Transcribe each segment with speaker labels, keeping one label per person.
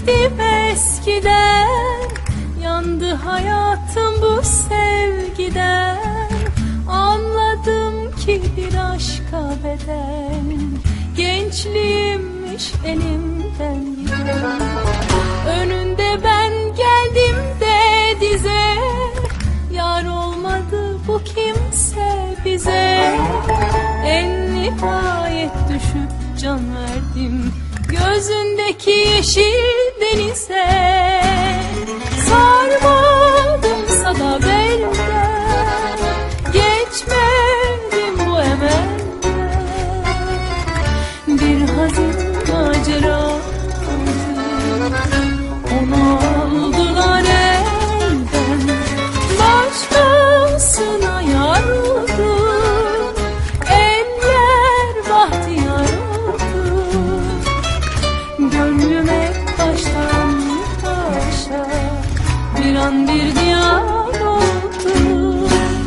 Speaker 1: çektim eskiden. Yandı hayatım bu sevgiden. Anladım ki bir aşka bedel, gençliğimmiş elimden giden. Önünde ben geldim de dize, yar olmadı bu kimse bize. En nihayet düşüp can verdim gözündeki yeşil denize. Sarmadım da belden, geçmedim bu emelden. Bir hazin macera, onu aldılar elden. Başkasına yar oldu, eller bahtiyar oldu. Gönlüme baştan başa bir an bir diyar oldu.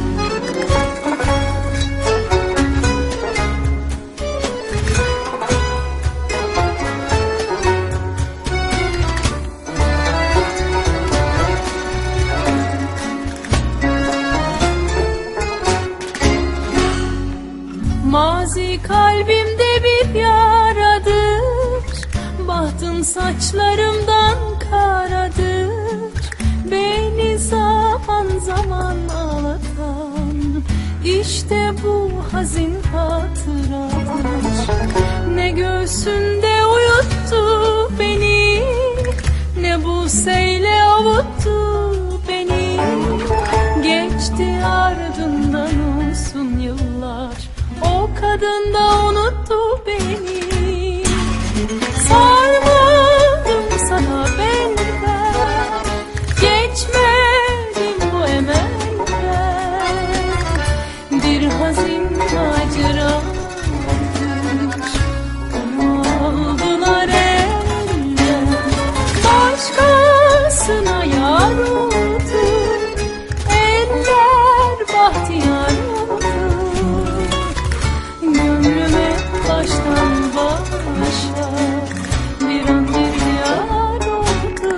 Speaker 1: Mazi kalbimde bir yaradır, bahtım saçlarımdan karadır. Beni zaman zaman ağlatan işte bu hazin hatıradır. Ne göğsünde uyuttu beni, ne bu seyle avuttu beni. Geçti ardından uzun yıllar, o kadın da unuttu beni. Sarmadım sana benden, geçmedim bu emelden. Bir hazin maceradır, onu aldılar elden. Başkasına yar oldu, eller bahtiyar oldu. Gönlüme baştan başa bir an bir yar oldu.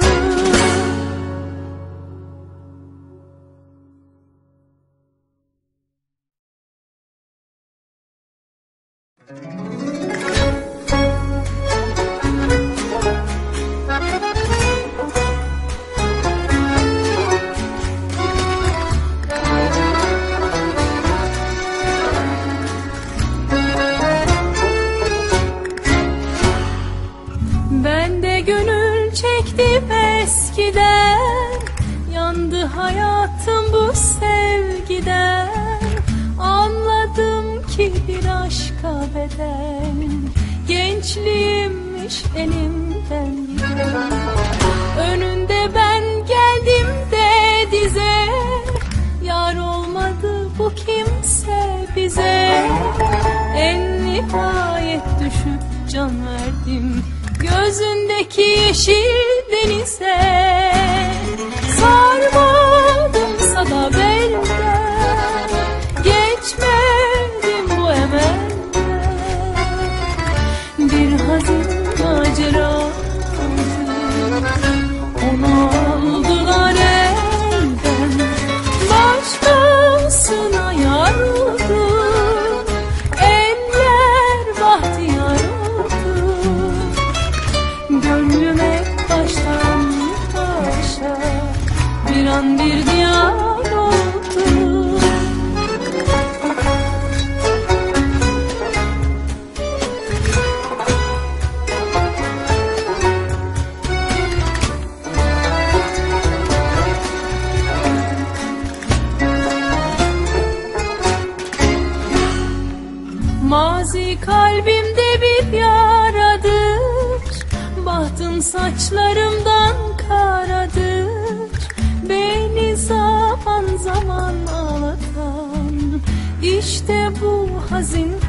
Speaker 1: Ben de gönül çektim eskiden. Yandı hayatım bu sevgiden. Anladım ki bir aşka bedel, gençliğimmiş elimden giden. Önünde ben geldim de dize, yar olmadı bu kimse bize. En nihayet düşüp can verdim gözündeki yeşil denize. Sarmadım da belden, geçmedim bu emelden. Bir hazin macera, onu aldılar elden. Başkasına yar oldu, eller bahtiyar oldu. Gönlüme baştan başa bir an bir diyar oldu. Mazi kalbimde bir yaradır, bahtım saçlarımdan karadır. Beni zaman zaman ağlatan işte bu hazin